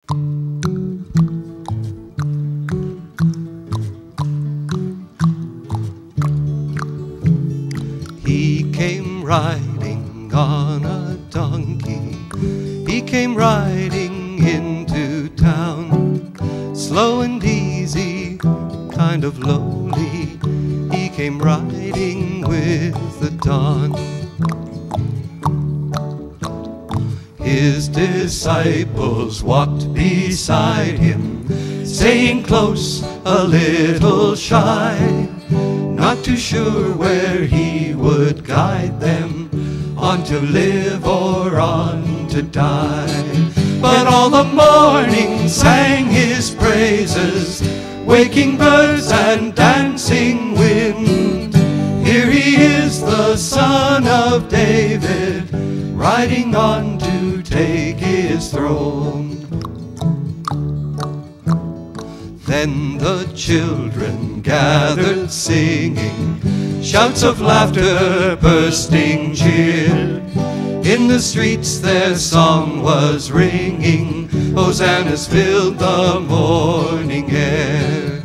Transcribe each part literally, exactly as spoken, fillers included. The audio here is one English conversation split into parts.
He came riding on a donkey. He came riding into town, slow and easy, kind of lowly. He came riding with the dawn. His disciples walked beside him, staying close, a little shy, not too sure where he would guide them, on to live or on to die. But all the morning sang his praises, waking birds and dancing wind. Here he is, the Son of David, riding on to take his throne. Then the children gathered singing, shouts of laughter bursting cheer. In the streets their song was ringing, hosannas filled the morning air.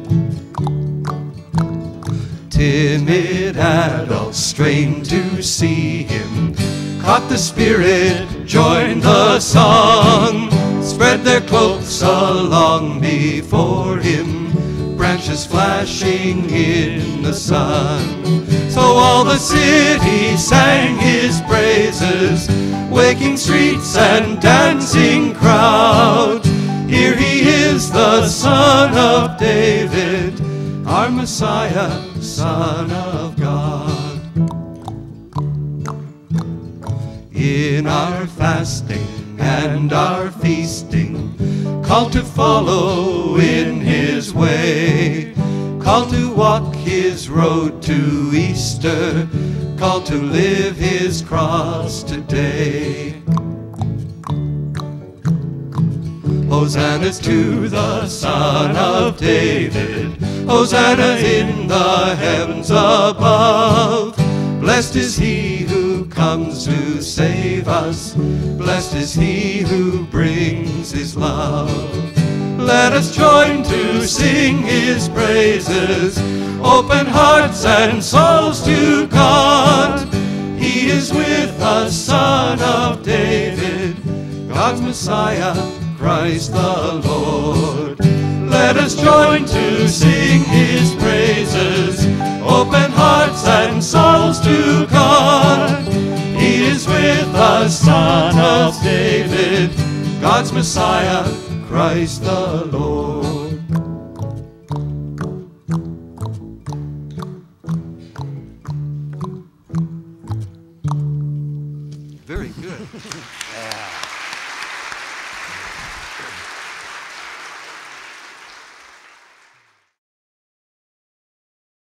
Timid adults strained to see him, caught the spirit, joined the song, spread their cloaks along before him, branches flashing in the sun. So all the city sang his praises, waking streets and dancing crowd. Here he is, the Son of David, our Messiah, Son of God. In our fasting and our feasting, called to follow in his way, called to walk his road to Easter, called to live his cross today. Hosannas to the Son of David, Hosanna in the heavens above. Blessed is he who comes to save us, blessed is he who brings his love. Let us join to sing his praises, open hearts and souls to God. He is with us, Son of David, God's Messiah, Christ the Lord. Let us join to sing his praises, open hearts and souls to God. He is with us, Son of David, God's Messiah, Christ the Lord. Very good. Yeah.